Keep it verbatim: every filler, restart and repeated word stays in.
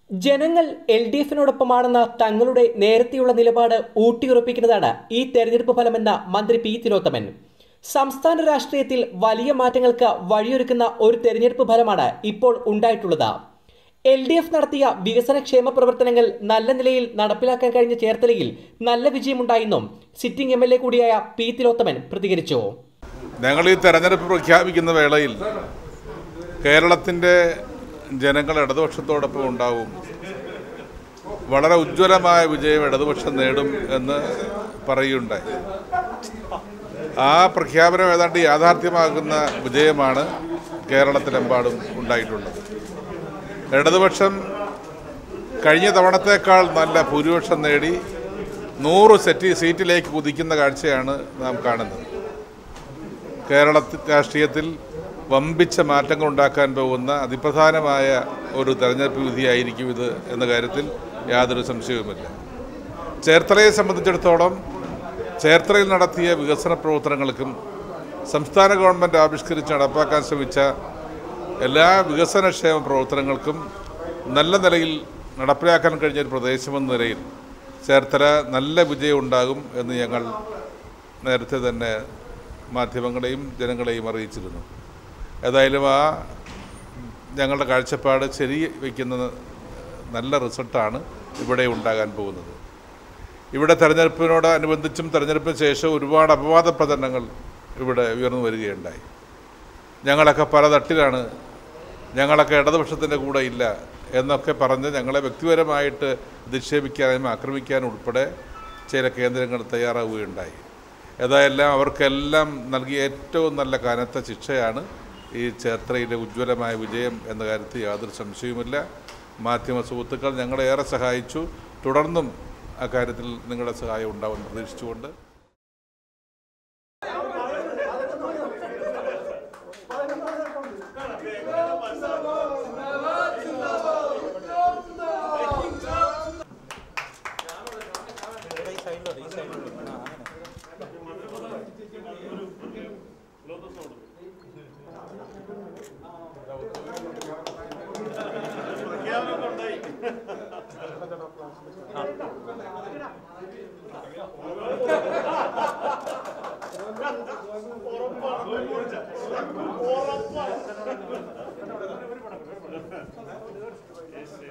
ജനങ്ങൾ L D എഫിനോടൊപ്പമാണെന്ന തങ്ങളുടെ നേരത്തെയുള്ള നിലപാട് ഊട്ടിയുറപ്പിക്കുന്നതാണ് ഈ തെരഞ്ഞെടുപ്പ് ഫലമെന്ന മന്ത്രി പി തിലോത്തമൻ. സംസ്ഥാന രാഷ്ട്രീയത്തിൽ വലിയ മാറ്റങ്ങൾക്ക് വഴിയൊരുക്കുന്ന ഒരു തെരഞ്ഞെടുപ്പ് ഫലമാണ് ഇപ്പോൾ ഉണ്ടായിട്ടുള്ളത്. എൽ ഡി എഫ് നടത്തിയ വികസനക്ഷേമ പ്രവർത്തനങ്ങൾ നല്ല നിലയിൽ നടപ്പിലാക്കാൻ കഴിഞ്ഞ ചേർത്തലയിൽ നല്ല വിജയമുണ്ടായെന്നും സിറ്റിംഗ് എം എൽ എ കൂടിയായ പി തിലോത്തമൻ പ്രതികരിച്ചു. ഞങ്ങൾ ഈ തെരഞ്ഞെടുപ്പ് പ്രഖ്യാപിക്കുന്ന വേളയിൽ കേരളത്തിൻ്റെ ജനങ്ങൾ ഇടതുപക്ഷത്തോടൊപ്പം ഉണ്ടാവും, വളരെ ഉജ്ജ്വലമായ വിജയം ഇടതുപക്ഷം നേടും എന്ന് പറയുകയുണ്ടായി. ആ പ്രഖ്യാപനം ഏതാണ്ട് യാഥാർത്ഥ്യമാകുന്ന വിജയമാണ് കേരളത്തിലെമ്പാടും ഉണ്ടായിട്ടുള്ളത്. ഇടതുപക്ഷം കഴിഞ്ഞ തവണത്തേക്കാൾ നല്ല ഭൂരിപക്ഷം നേടി നൂറ് സെറ്റ് സീറ്റിലേക്ക് കുതിക്കുന്ന കാഴ്ചയാണ് നാം കാണുന്നത്. കേരളത്തിൽ രാഷ്ട്രീയത്തിൽ വമ്പിച്ച മാറ്റങ്ങൾ ഉണ്ടാക്കാൻ പോകുന്ന അതിപ്രധാനമായ ഒരു തെരഞ്ഞെടുപ്പ് വിധിയായിരിക്കും ഇത് എന്ന കാര്യത്തിൽ യാതൊരു സംശയവുമില്ല. ചേർത്തലയെ സംബന്ധിച്ചിടത്തോളം ചേർത്തലയിൽ നടത്തിയ വികസന പ്രവർത്തനങ്ങൾക്കും സംസ്ഥാന ഗവൺമെൻറ് ആവിഷ്കരിച്ച് നടപ്പാക്കാൻ ശ്രമിച്ച എല്ലാ വികസനക്ഷേമ പ്രവർത്തനങ്ങൾക്കും നല്ല നിലയിൽ നടപ്പിലാക്കാൻ കഴിഞ്ഞ ഒരു പ്രദേശമെന്ന നിലയിൽ ചേർത്തല നല്ല വിജയം ഉണ്ടാകും എന്ന് ഞങ്ങൾ നേരത്തെ തന്നെ മാധ്യമങ്ങളെയും ജനങ്ങളെയും അറിയിച്ചിരുന്നു. ഏതായാലും ആ ഞങ്ങളുടെ കാഴ്ചപ്പാട് ശരി വയ്ക്കുന്ന നല്ല റിസൾട്ടാണ് ഇവിടെ ഉണ്ടാകാൻ പോകുന്നത്. ഇവിടെ തെരഞ്ഞെടുപ്പിനോടനുബന്ധിച്ചും തെരഞ്ഞെടുപ്പിന് ശേഷം ഒരുപാട് അപവാദ പ്രചരണങ്ങൾ ഇവിടെ ഉയർന്നു വരികയുണ്ടായി. ഞങ്ങളൊക്കെ പല തട്ടിലാണ്, ഞങ്ങളൊക്കെ ഇടതുപക്ഷത്തിൻ്റെ കൂടെ ഇല്ല എന്നൊക്കെ പറഞ്ഞ് ഞങ്ങളെ വ്യക്തിപരമായിട്ട് അധിക്ഷേപിക്കാനും ആക്രമിക്കാനും ഉൾപ്പെടെ ചില കേന്ദ്രങ്ങൾ തയ്യാറാവുകയുണ്ടായി. ഏതായാലും അവർക്കെല്ലാം നൽകിയ ഏറ്റവും നല്ല കനത്ത ശിക്ഷയാണ് ഈ ചേർത്തലയിലെ ഉജ്ജ്വലമായ വിജയം എന്ന കാര്യത്തിൽ യാതൊരു സംശയവുമില്ല. മാധ്യമ സുഹൃത്തുക്കൾ ഞങ്ങളെ ഏറെ സഹായിച്ചു. തുടർന്നും അക്കാര്യത്തിൽ നിങ്ങളുടെ സഹായം ഉണ്ടാവുമെന്ന് പ്രതീക്ഷിച്ചുകൊണ്ട് Yes,